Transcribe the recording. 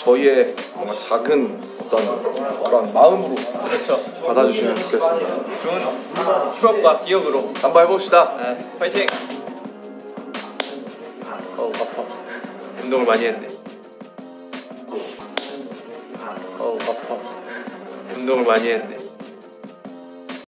저희의 뭔가 작은 어떤 그런 마음으로 그렇죠. 받아주시면 좋겠습니다. 좋은 추억과 기억으로 한번 해봅시다. 네, 파이팅! 어우 아파. 운동을 많이 했네. 어우 아파. 운동을 많이 했네.